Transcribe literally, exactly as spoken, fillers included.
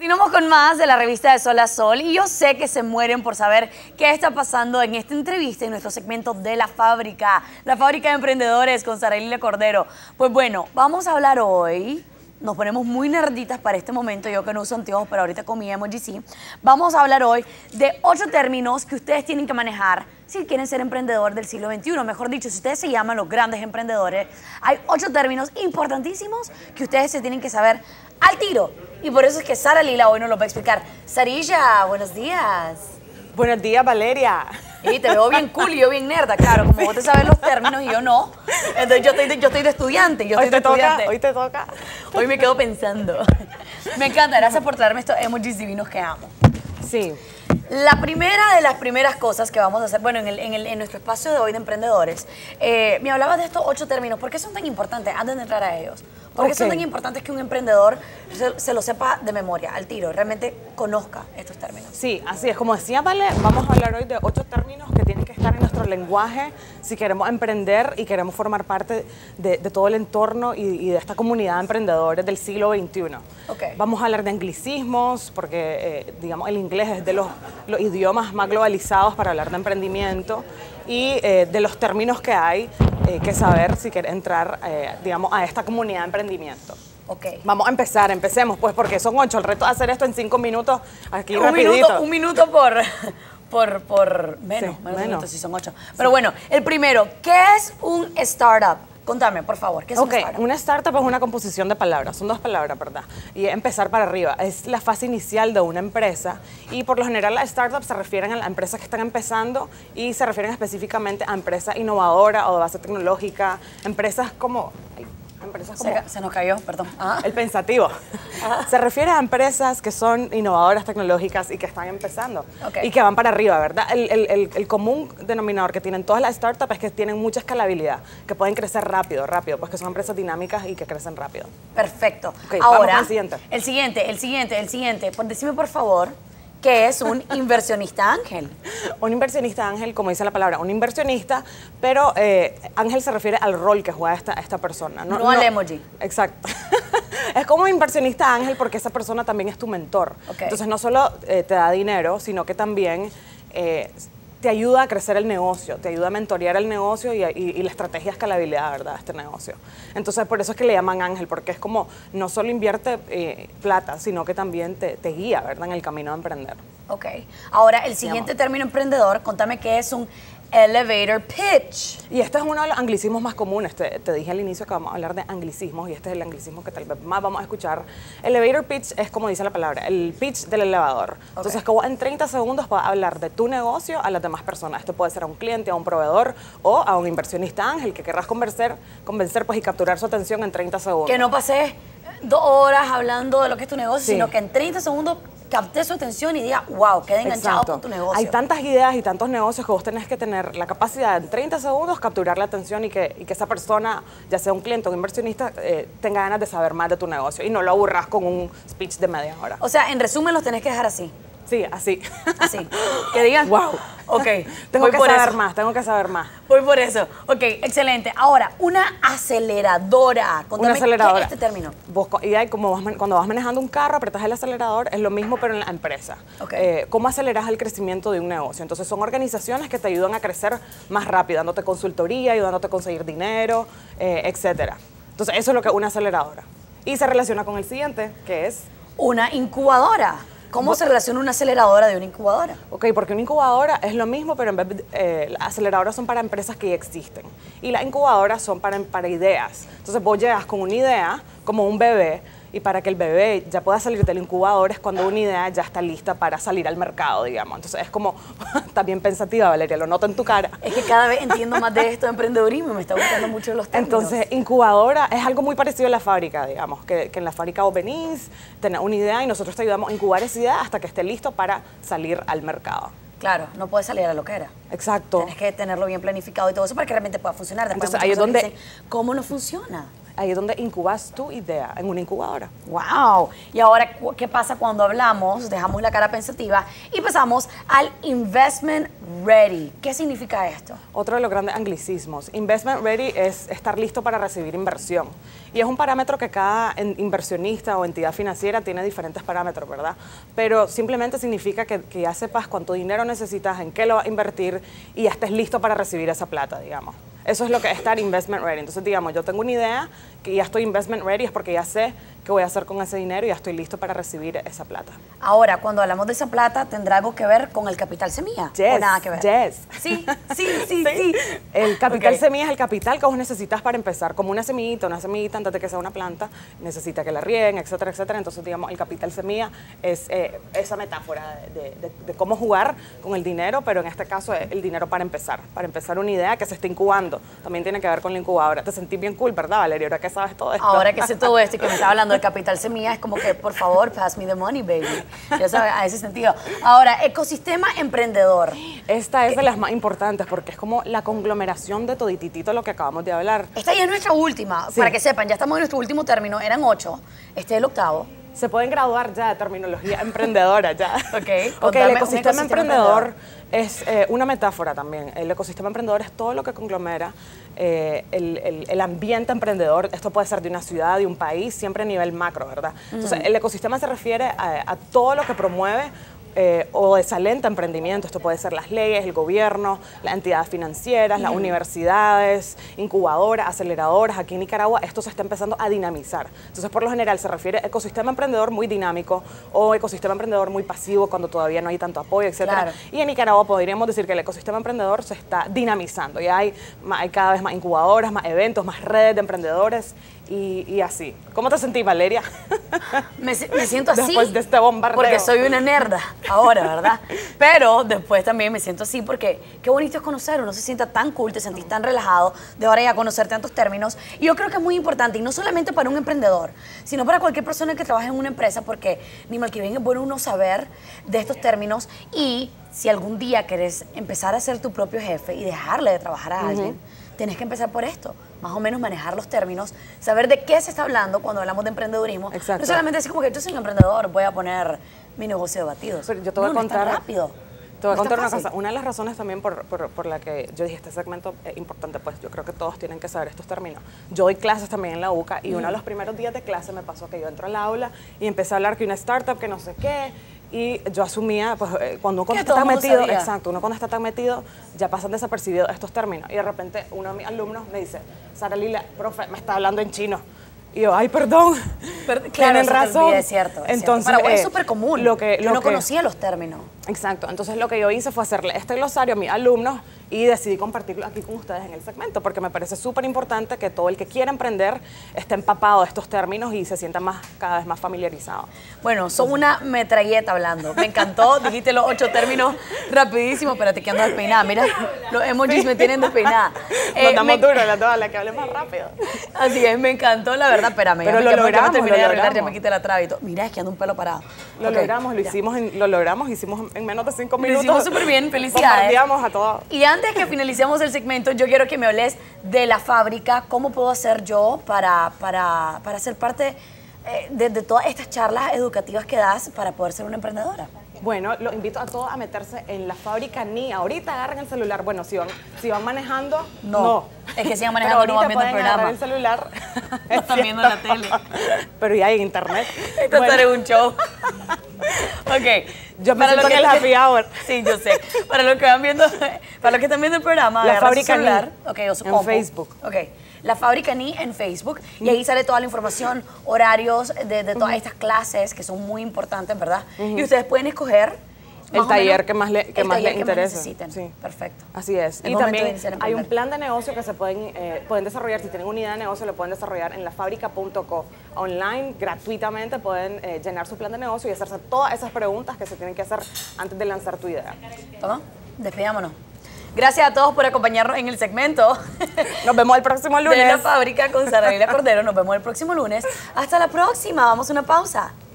Continuamos con más de la revista de Sol a Sol y yo sé que se mueren por saber qué está pasando en esta entrevista en nuestro segmento de La Fábrica, La Fábrica de Emprendedores con Sara Lilia Cordero. Pues bueno, vamos a hablar hoy, nos ponemos muy nerditas para este momento, yo que no uso anteojos, pero ahorita con mi emoji sí. Vamos a hablar hoy de ocho términos que ustedes tienen que manejar si quieren ser emprendedor del siglo veintiuno. Mejor dicho, si ustedes se llaman los grandes emprendedores, hay ocho términos importantísimos que ustedes se tienen que saber al tiro. Y por eso es que Sara Lila hoy nos lo va a explicar. Sarilla, buenos días. Buenos días, Valeria. Y te veo bien cool y yo bien nerda, claro, como vos te sabes los términos y yo no. Entonces yo estoy de, yo estoy de estudiante, yo Hoy estoy te de estudiante. toca, hoy te toca. Hoy me quedo pensando. Me encanta, gracias por traerme estos emojis divinos que amo. Sí. La primera de las primeras cosas que vamos a hacer, bueno, en, el, en, el, en nuestro espacio de hoy de emprendedores, eh, me hablabas de estos ocho términos. ¿Por qué son tan importantes antes de entrar a ellos? ¿Por qué Okay. son tan importantes que un emprendedor se, se lo sepa de memoria, al tiro, realmente conozca estos términos? Sí, así es. Como decía Vale, vamos a hablar hoy de ocho términos que tienen que estar en nuestro lenguaje si queremos emprender y queremos formar parte de, de todo el entorno y, y de esta comunidad de emprendedores del siglo veintiuno. Okay. Vamos a hablar de anglicismos, porque eh, digamos, el inglés es de los, los idiomas más globalizados para hablar de emprendimiento, y eh, de los términos que hay eh, que saber si quieres entrar eh, digamos, a esta comunidad de emprendimiento. Okay. Vamos a empezar, empecemos pues, porque son ocho. El reto es hacer esto en cinco minutos, aquí un rapidito. Minuto, un minuto por, por, por menos, Sí, menos, menos. minutos si son ocho. Pero sí. Bueno, el primero, ¿qué es un startup? Contame, por favor, ¿qué es Ok, un startup? Una startup es una composición de palabras, son dos palabras, ¿verdad? Y empezar para arriba, es la fase inicial de una empresa, y por lo general las startups se refieren a las empresas que están empezando y se refieren específicamente a empresas innovadoras o de base tecnológica, empresas como... ay, empresas como Se, se nos cayó, perdón. Ajá. el pensativo. Ajá. Se refiere a empresas que son innovadoras tecnológicas y que están empezando. Okay. Y que van para arriba, ¿verdad? El, el, el, el común denominador que tienen todas las startups es que tienen mucha escalabilidad, que pueden crecer rápido, rápido, pues que son empresas dinámicas y que crecen rápido. Perfecto. Okay, vamos ahora, al siguiente. el siguiente, el siguiente, el siguiente. Por, decime, por favor, ¿qué es un inversionista ángel? Un inversionista ángel, como dice la palabra, un inversionista, pero eh, ángel se refiere al rol que juega esta, esta persona. No, no al emoji. Exacto. Es como un inversionista ángel porque esa persona también es tu mentor. Okay. Entonces no solo eh, te da dinero, sino que también eh, te ayuda a crecer el negocio, te ayuda a mentorear el negocio y, y, y la estrategia de escalabilidad, ¿verdad?, de este negocio. Entonces por eso es que le llaman ángel, porque es como no solo invierte eh, plata, sino que también te, te guía, ¿verdad?, en el camino de emprender. Ok. Ahora, el siguiente término emprendedor, contame qué es un elevator pitch. Y este es uno de los anglicismos más comunes. Te, te dije al inicio que vamos a hablar de anglicismos y este es el anglicismo que tal vez más vamos a escuchar. Elevator pitch es como dice la palabra, el pitch del elevador. Okay. Entonces, como en treinta segundos vas a hablar de tu negocio a las demás personas. Esto puede ser a un cliente, a un proveedor o a un inversionista ángel que querrás convencer, convencer pues, y capturar su atención en treinta segundos. Que no pases dos horas hablando de lo que es tu negocio, sí. sino que en treinta segundos capte su atención y diga, wow, quede enganchado Exacto. con tu negocio. Hay tantas ideas y tantos negocios que vos tenés que tener la capacidad en treinta segundos capturar la atención y que, y que esa persona, ya sea un cliente o un inversionista, eh, tenga ganas de saber más de tu negocio y no lo aburras con un speech de media hora. O sea, en resumen los tenés que dejar así. Sí, así. Así. Que digan, wow. Ok. Tengo que saber eso. más, tengo que saber más. Voy por eso. Ok, excelente. Ahora, una aceleradora. Contame, una aceleradora. ¿qué es este término? Vos, y hay, como vas, cuando vas manejando un carro, apretas el acelerador, es lo mismo pero en la empresa. Okay. Eh, ¿Cómo aceleras el crecimiento de un negocio? Entonces son organizaciones que te ayudan a crecer más rápido, dándote consultoría, ayudándote a conseguir dinero, eh, etcétera. Entonces eso es lo que es una aceleradora. Y se relaciona con el siguiente, que es... Una incubadora. ¿Cómo se relaciona una aceleradora de una incubadora? Ok, porque una incubadora es lo mismo, pero en vez de, eh, las aceleradoras son para empresas que ya existen. Y las incubadoras son para, para ideas. Entonces vos llegas con una idea, como un bebé, y para que el bebé ya pueda salir del incubador es cuando una idea ya está lista para salir al mercado, digamos. Entonces es como, está bien pensativa, Valeria, lo noto en tu cara. Es que cada vez entiendo más de esto de emprendedurismo, me está gustando mucho los términos. Entonces, incubadora es algo muy parecido a la fábrica, digamos, que, que en la fábrica vos venís, tenés una idea y nosotros te ayudamos a incubar esa idea hasta que esté listo para salir al mercado. Claro, no puedes salir a lo que era. Exacto. Tienes que tenerlo bien planificado y todo eso para que realmente pueda funcionar. Después Entonces, ahí es donde... dicen, ¿cómo no funciona? ahí es donde incubas tu idea, en una incubadora. ¡Wow! Y ahora, ¿qué pasa cuando hablamos? Dejamos la cara pensativa y pasamos al investment ready. ¿Qué significa esto? Otro de los grandes anglicismos. Investment ready es estar listo para recibir inversión. Y es un parámetro que cada inversionista o entidad financiera tiene diferentes parámetros, ¿verdad? Pero simplemente significa que, que ya sepas cuánto dinero necesitas, en qué lo vas a invertir y ya estés listo para recibir esa plata, digamos. Eso es lo que es estar investment ready. Entonces, digamos, yo tengo una idea que ya estoy investment ready, es porque ya sé qué voy a hacer con ese dinero y ya estoy listo para recibir esa plata. Ahora, cuando hablamos de esa plata, ¿tendrá algo que ver con el capital semilla? Yes, ¿O nada que ver? Yes. Sí, sí, sí, sí. El capital Okay. semilla es el capital que vos necesitas para empezar, como una semillita, una semillita antes de que sea una planta, necesita que la rieguen, etcétera, etcétera. Entonces, digamos, el capital semilla es eh, esa metáfora de, de, de cómo jugar con el dinero, pero en este caso es el dinero para empezar, para empezar una idea que se está incubando. También tiene que ver con la incubadora. Te sentí bien cool, ¿verdad, Valeria? Ahora que sabes todo esto. Ahora que sé todo esto y que me está hablando de capital semilla, es como que, por favor, pass me the money, baby. Ya sabes, a ese sentido. Ahora, ecosistema emprendedor. Esta es de las más importantes porque es como la conglomeración de todititito lo que acabamos de hablar. Esta ya es nuestra última, Sí. para que sepan, ya estamos en nuestro último término, eran ocho, este es el octavo. Se pueden graduar ya de terminología emprendedora ya. Ok, Ok, el contame un ecosistema ecosistema emprendedor emprendedor. es eh, una metáfora también. El ecosistema emprendedor es todo lo que conglomera eh, el, el- el ambiente emprendedor. Esto puede ser de una ciudad, de un país, siempre a nivel macro, ¿verdad? Entonces, el ecosistema se refiere a, a todo lo que promueve eh, o desalenta emprendimiento. Esto puede ser las leyes, el gobierno, las entidades financieras, las universidades, incubadoras, aceleradoras. Aquí en Nicaragua esto se está empezando a dinamizar. Entonces, por lo general se refiere a ecosistema emprendedor muy dinámico o ecosistema emprendedor muy pasivo cuando todavía no hay tanto apoyo, etcétera. Claro. Y en Nicaragua podríamos decir que el ecosistema emprendedor se está dinamizando. Ya hay, ma- hay cada vez más incubadoras, más eventos, más redes de emprendedores y, y así. ¿Cómo te sentís, Valeria? Me, si- me siento así. Después de este bombardeo. Porque soy una nerda ahora, ¿verdad? Pero después también me siento así porque qué bonito es conocer. Uno se sienta tan cool, te sentís tan relajado de ahora ya conocer tantos términos. Y yo creo que es muy importante, y no solamente para un emprendedor, sino para cualquier persona que trabaje en una empresa, porque ni mal que bien es bueno uno saber de estos términos. Y si algún día querés empezar a ser tu propio jefe y dejarle de trabajar a alguien, tienes que empezar por esto, más o menos manejar los términos, saber de qué se está hablando cuando hablamos de emprendedurismo. Exacto. No solamente decir como que yo soy un emprendedor, voy a poner mi negocio de batidos. Pero yo te voy No, a no es tan contar. rápido. Te voy a No es tan contar una fácil. cosa. Una de las razones también por, por- por la que yo dije este segmento es importante, pues yo creo que todos tienen que saber estos términos. Yo doy clases también en la U C A y uno de los primeros días de clase me pasó que yo entro al aula y empecé a hablar que una startup, que no sé qué. Y yo asumía, pues eh, cuando uno cuando Que está todo tan el mundo metido, sabía. exacto, uno cuando está tan metido, ya pasan desapercibidos estos términos. Y de repente uno de mis alumnos me dice, Sara Lila, profe, me está hablando en chino. Y yo, ay, perdón. Pero, claro, Tienen eso te razón. olvida, es cierto. es Entonces, cierto. Para vos es eh, súper común. Lo que, yo lo no que- conocía los términos. Exacto, entonces lo que yo hice fue hacerle este glosario a mis alumnos y decidí compartirlo aquí con ustedes en el segmento porque me parece súper importante que todo el que quiera emprender esté empapado de estos términos y se sienta más, cada vez más familiarizado. Bueno, son una metralleta hablando. Me encantó, dijiste los ocho términos rapidísimo, espérate que ando despeinada. Mira, los emojis me tienen despeinada. Eh, Nos damos me- duro las dos, la que hable más rápido. Así es, me encantó, la verdad, espérame. Pero ya lo me- ya me logramos, terminé lo de arreglar, ya logramos. me quité la traba y todo. Mira, es que ando un pelo parado. Lo Ok, logramos, lo ya. hicimos, en- lo logramos, hicimos en menos de cinco Lo minutos. hicimos súper bien, felicidades. Bombardeamos a todos. Y antes que finalicemos el segmento, yo quiero que me hables de la fábrica. ¿Cómo puedo hacer yo para, para, para ser parte eh, de, de todas estas charlas educativas que das para poder ser una emprendedora? Bueno, los invito a todos a meterse en la fábrica N I. Ahorita agarren el celular. Bueno, si van, si van manejando, No. no. Es que sigan Pero manejando, no van ahorita viendo el pueden agarrar programa. el celular. No están viendo la tele. Pero ya hay internet. Esto Bueno, será un show. Ok. Yo me Para siento los en el happy hour. Sí, yo sé. Para los que van viendo, para los que están viendo el programa, La agarran su Fábrica celular. Ni. Ok, o su En compu. Facebook. Ok. La Fábrica Ni en Facebook. Y ahí sale toda la información, horarios de, de todas estas clases que son muy importantes, ¿verdad? Y ustedes pueden escoger El más o taller menos que más le- que el más taller le que interese. necesiten. Sí. Perfecto. Así es. El Y momento también de iniciar a hay un emprender. plan de negocio que se pueden, eh, pueden desarrollar. Si tienen una idea de negocio, lo pueden desarrollar en la fábrica punto co. Online, gratuitamente, pueden eh, llenar su plan de negocio y hacerse todas esas preguntas que se tienen que hacer antes de lanzar tu idea. ¿Toma? Despidámonos. Gracias a todos por acompañarnos en el segmento Nos vemos el próximo de La lunes. Fábrica con Sara Lila Cordero. Nos vemos el próximo lunes. Hasta la próxima. Vamos a una pausa.